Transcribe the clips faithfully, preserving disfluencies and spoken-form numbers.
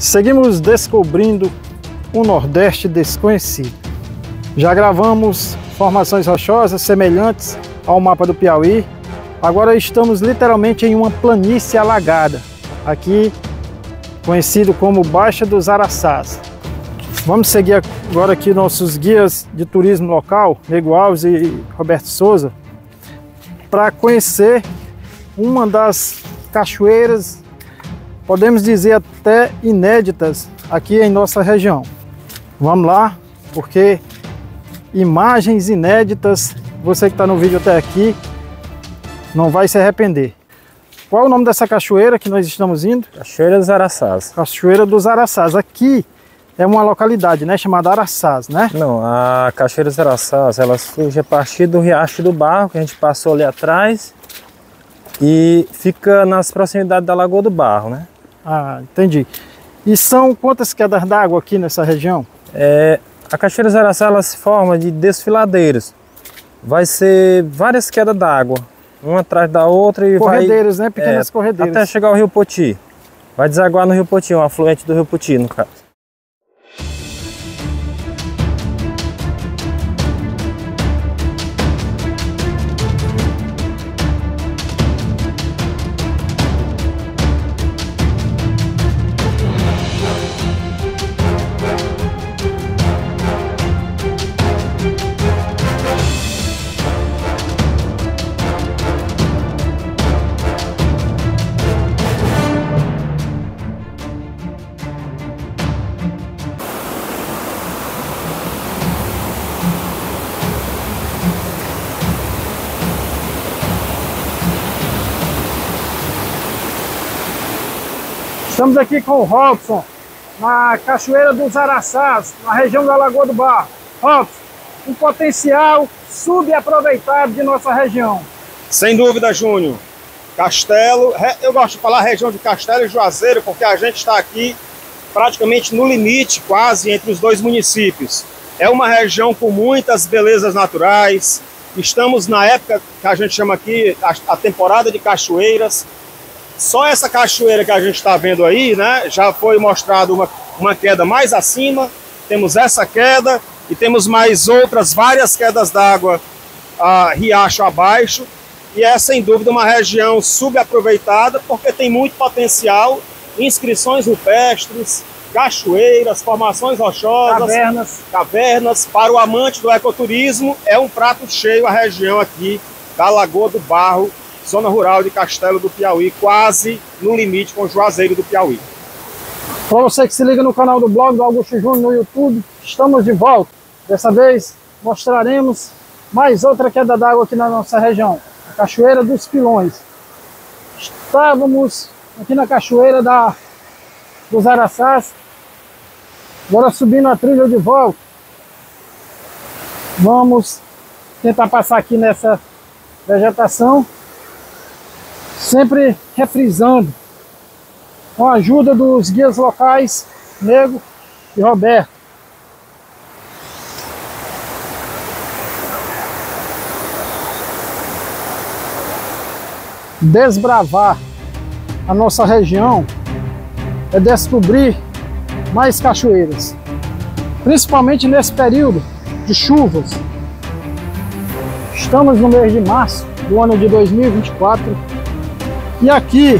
Seguimos descobrindo um Nordeste desconhecido. Já gravamos formações rochosas semelhantes ao mapa do Piauí. Agora estamos literalmente em uma planície alagada, aqui conhecido como Baixa dos Araçás. Vamos seguir agora aqui nossos guias de turismo local, Nego Alves e Roberto Souza, para conhecer uma das cachoeiras, podemos dizer até inéditas, aqui em nossa região. Vamos lá, porque imagens inéditas, você que está no vídeo até aqui, não vai se arrepender. Qual é o nome dessa cachoeira que nós estamos indo? Cachoeira dos Araçás. Cachoeira dos Araçás. Aqui é uma localidade, né, chamada Araçás, né? Não, a Cachoeira dos Araçás, ela surge a partir do Riacho do Barro, que a gente passou ali atrás, e fica nas proximidades da Lagoa do Barro, né? Ah, entendi. E são quantas quedas d'água aqui nessa região? É, a Cachoeira dos Araçás, ela se forma de desfiladeiros. Vai ser várias quedas d'água, uma atrás da outra e corredeiros, vai, né? Pequenas é, corredeiras. Até chegar ao Rio Poti. Vai desaguar no Rio Poti, um afluente do Rio Poti, no caso. Estamos aqui com o Robson, na Cachoeira dos Araçás, na região da Lagoa do Barro. Robson, um potencial subaproveitado de nossa região. Sem dúvida, Júnior. Castelo, eu gosto de falar região de Castelo e Juazeiro, porque a gente está aqui praticamente no limite, quase, entre os dois municípios. É uma região com muitas belezas naturais. Estamos na época que a gente chama aqui a, a temporada de cachoeiras. Só essa cachoeira que a gente está vendo aí, né, já foi mostrado uma, uma queda mais acima. Temos essa queda e temos mais outras várias quedas d'água, a riacho abaixo. E é sem dúvida uma região subaproveitada, porque tem muito potencial, inscrições rupestres, cachoeiras, formações rochosas, cavernas. cavernas. Para o amante do ecoturismo, é um prato cheio a região aqui da Lagoa do Barro, zona rural de Castelo do Piauí, quase no limite com o Juazeiro do Piauí. Para você que se liga no canal do blog do Augusto Júnior no YouTube, estamos de volta. Dessa vez mostraremos mais outra queda d'água aqui na nossa região, a Cachoeira dos Pilões. Estávamos aqui na Cachoeira da, dos Araçás, agora subindo a trilha de volta. Vamos tentar passar aqui nessa vegetação, sempre refrisando, com a ajuda dos guias locais, Nego e Roberto. Desbravar a nossa região é descobrir mais cachoeiras, principalmente nesse período de chuvas. Estamos no mês de março do ano de dois mil e vinte e quatro. E aqui,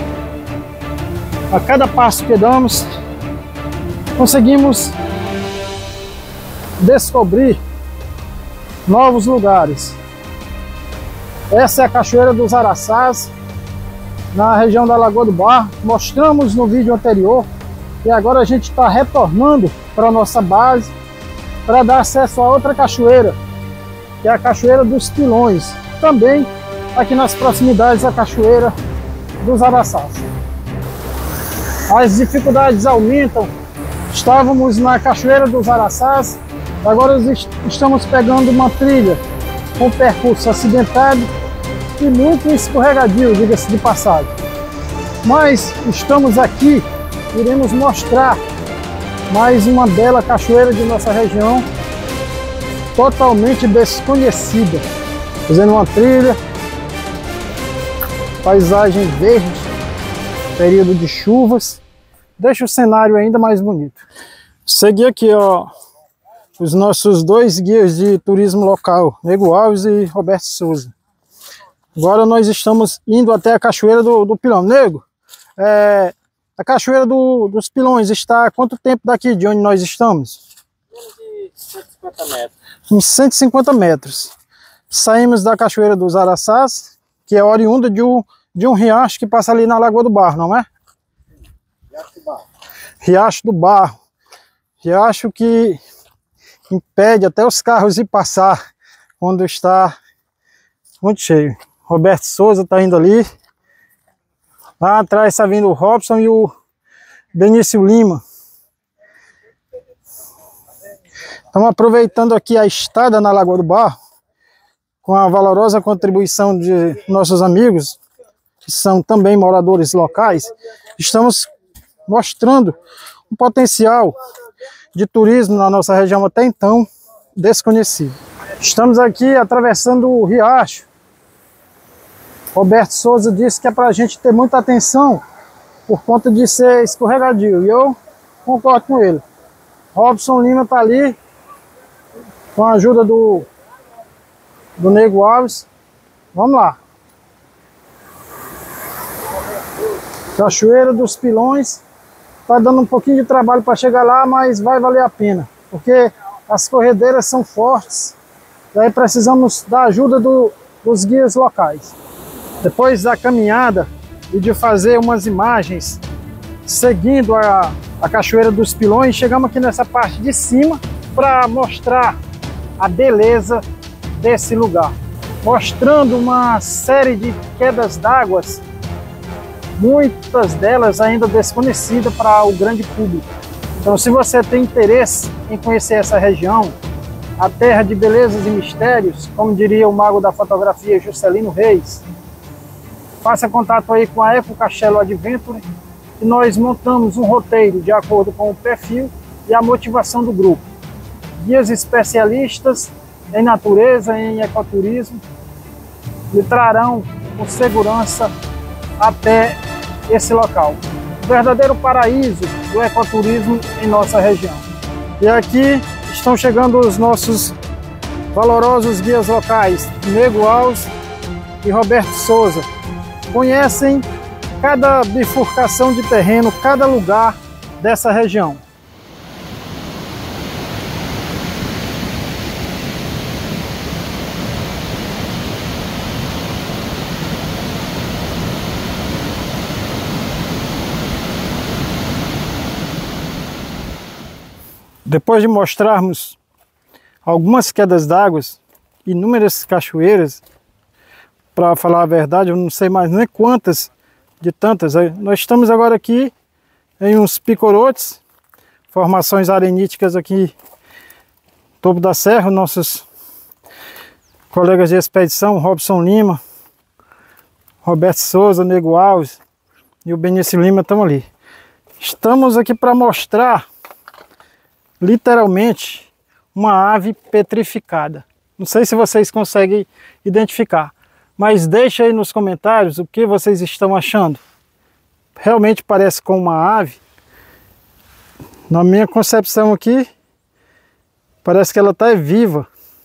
a cada passo que damos, conseguimos descobrir novos lugares. Essa é a Cachoeira dos Araçás, na região da Lagoa do Barro. Mostramos no vídeo anterior e agora a gente está retornando para a nossa base para dar acesso a outra cachoeira, que é a Cachoeira dos Pilões, também aqui nas proximidades da Cachoeira dos Araçás. As dificuldades aumentam. Estávamos na Cachoeira dos Araçás, agora estamos pegando uma trilha com percurso acidentado e muito escorregadio, diga-se de passagem. Mas estamos aqui, iremos mostrar mais uma bela cachoeira de nossa região, totalmente desconhecida. Fazendo uma trilha, paisagem verde, período de chuvas, deixa o cenário ainda mais bonito. Segui aqui, ó, os nossos dois guias de turismo local, Nego Alves e Roberto Souza. Agora nós estamos indo até a Cachoeira do, do Pilão. Nego, é, a Cachoeira do, dos Pilões está a quanto tempo daqui de onde nós estamos? De cento e cinquenta metros. Uns cento e cinquenta metros. Saímos da Cachoeira dos Araçás, que é oriunda de um, de um riacho que passa ali na Lagoa do Barro, não é? Riacho do Barro. Riacho do Barro. Riacho que impede até os carros de passar quando está muito cheio. Roberto Souza está indo ali. Lá atrás está vindo o Robson e o Benício Lima. Estamos aproveitando aqui a estada na Lagoa do Barro, com a valorosa contribuição de nossos amigos, que são também moradores locais. Estamos mostrando um potencial de turismo na nossa região até então desconhecido. Estamos aqui atravessando o riacho. Roberto Souza disse que é para a gente ter muita atenção por conta de ser escorregadio, e eu concordo com ele. Robson Lima está ali com a ajuda do, do Nego Alves. Vamos lá. Cachoeira dos Pilões. Está dando um pouquinho de trabalho para chegar lá, mas vai valer a pena, porque as corredeiras são fortes, e aí precisamos da ajuda do, dos guias locais. Depois da caminhada e de fazer umas imagens seguindo a, a Cachoeira dos Pilões, chegamos aqui nessa parte de cima para mostrar a beleza desse lugar, mostrando uma série de quedas d'água, muitas delas ainda desconhecidas para o grande público. Então, se você tem interesse em conhecer essa região, a terra de belezas e mistérios, como diria o mago da fotografia Juscelino Reis, faça contato aí com a Eco Castelo Adventure, e nós montamos um roteiro de acordo com o perfil e a motivação do grupo. Guias especialistas em natureza, em ecoturismo, lhe trarão com segurança até esse local. O verdadeiro paraíso do ecoturismo em nossa região. E aqui estão chegando os nossos valorosos guias locais, Nego Alves e Roberto Souza. Conhecem cada bifurcação de terreno, cada lugar dessa região. Depois de mostrarmos algumas quedas d'água, inúmeras cachoeiras, para falar a verdade, eu não sei mais nem quantas de tantas. Nós estamos agora aqui em uns picorotes, formações areníticas aqui no topo da serra. Nossos colegas de expedição, Robson Lima, Roberto Souza, Nego Alves e o Benício Lima estão ali. Estamos aqui para mostrar literalmente uma ave petrificada. Não sei se vocês conseguem identificar, mas deixa aí nos comentários o que vocês estão achando. Realmente parece com uma ave? Na minha concepção aqui, parece que ela está viva.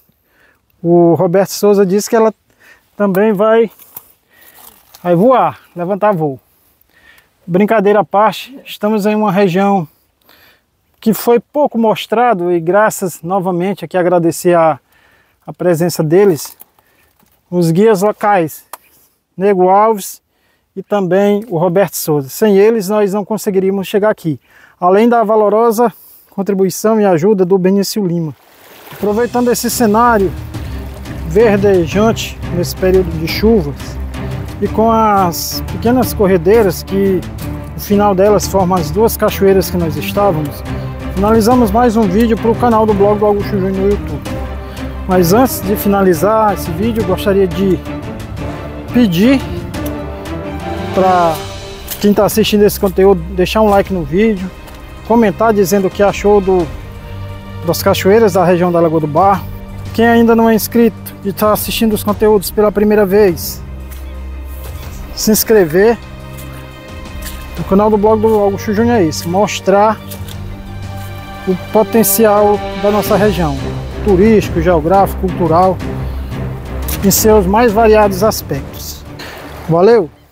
O Roberto Souza disse que ela também vai, vai voar, levantar voo. Brincadeira à parte, estamos em uma região que foi pouco mostrado, e graças novamente aqui agradecer a, a presença deles, os guias locais, Nego Alves e também o Roberto Souza. Sem eles nós não conseguiríamos chegar aqui, além da valorosa contribuição e ajuda do Benício Lima. Aproveitando esse cenário verdejante nesse período de chuvas, e com as pequenas corredeiras que o final delas forma as duas cachoeiras que nós estávamos, finalizamos mais um vídeo para o canal do blog do Augusto Júnior no YouTube. Mas antes de finalizar esse vídeo, eu gostaria de pedir para quem está assistindo esse conteúdo deixar um like no vídeo, comentar dizendo o que achou do, das cachoeiras da região da Lagoa do Barro. Quem ainda não é inscrito e está assistindo os conteúdos pela primeira vez, se inscrever, O canal do blog do Augusto Júnior é isso, mostrar o potencial da nossa região, turístico, geográfico, cultural, em seus mais variados aspectos. Valeu!